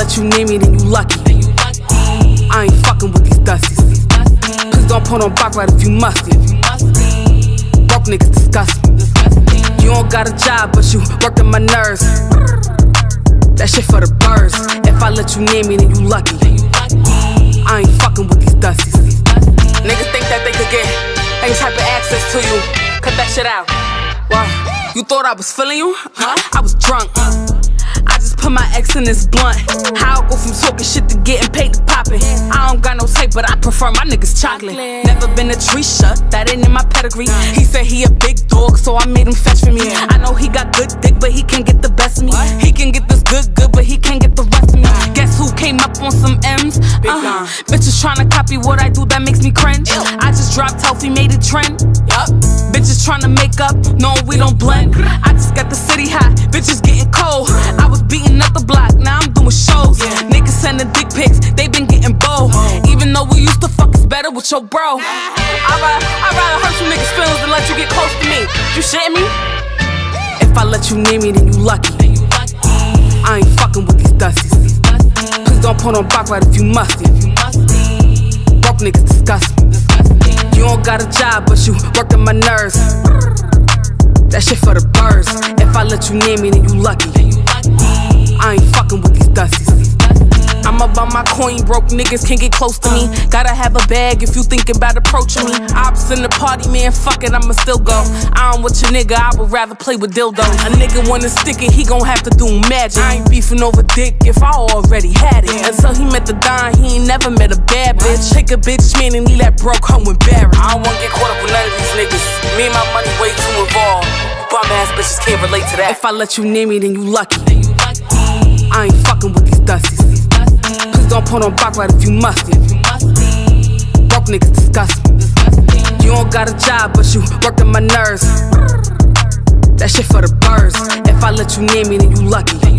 let you near me, then you lucky. I ain't fucking with these Dusties. Please don't put on back right if you musty. Broke niggas disgust me. You don't got a job, but you working my nerves. That shit for the birds. If I let you near me, then you lucky. I ain't fucking with these Dusties. Niggas think that they could get any type of access to you. Cut that shit out. Wow, you thought I was feeling you? I was drunk. I just put my ex in this blunt. How I go from talking shit to getting paid to poppin'. I don't got no tape, but I prefer my niggas chocolate. Never been a tree shut, that ain't in my pedigree. He said he a big dog, so I made him fetch for me. I know he got good dick, but he can't get the best of me. He can get this good, but he can't get the rest of me. Guess who came up on some M's? Bitches tryna copy what I do, that makes me cringe. I just dropped healthy, made it trend. Bitches tryna make up, no, we don't blend. I just got the city hot, bitches getting cold. I was beating up the block, now I'm doing shows. Niggas sending dick pics, they been getting bold. Even though we used to fuck, it's better with your bro. I'd rather hurt you niggas' feelings than let you get close to me. You shitting me? If I let you near me, then you lucky. I ain't fucking with these Dusties. Please don't put on back right if you musty. Broke niggas disgust me. You don't got a job, but you working my nerves. That shit for the birds. If I let you near me, then you lucky. I ain't fucking with these Dusties. I'm about my coin, broke niggas can't get close to me. Gotta have a bag if you thinking about approaching me. Ops in the party, man, fuck it, I'ma still go. I don't with your nigga, I would rather play with dildo. A nigga wanna stick it, he gon' have to do magic. I ain't beefing over dick if I already had it. Until he met the Don, he ain't never met a bad bitch. Take a bitch man and leave that broke home embarrassed. I don't wanna get caught up with none of these niggas. Me and my money way too involved. Bum ass bitches can't relate to that. If I let you near me, then you lucky. I ain't fucking with these Dusties. Please don't put on back right if you musty. Broke niggas disgust me. You don't got a job, but you working my nerves. That shit for the birds. If I let you near me, then you lucky.